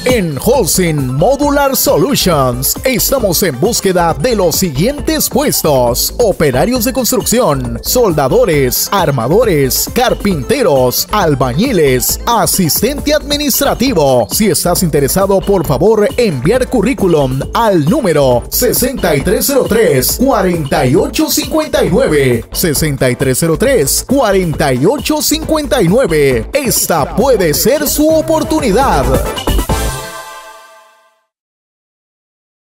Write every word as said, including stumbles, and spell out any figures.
En Holcim Modular Solutions estamos en búsqueda de los siguientes puestos: operarios de construcción, soldadores, armadores, carpinteros, albañiles, asistente administrativo. Si estás interesado, por favor enviar currículum al número sesenta y tres cero tres, cuarenta y ocho cincuenta y nueve, sesenta y tres cero tres, cuarenta y ocho cincuenta y nueve. Esta puede ser su oportunidad.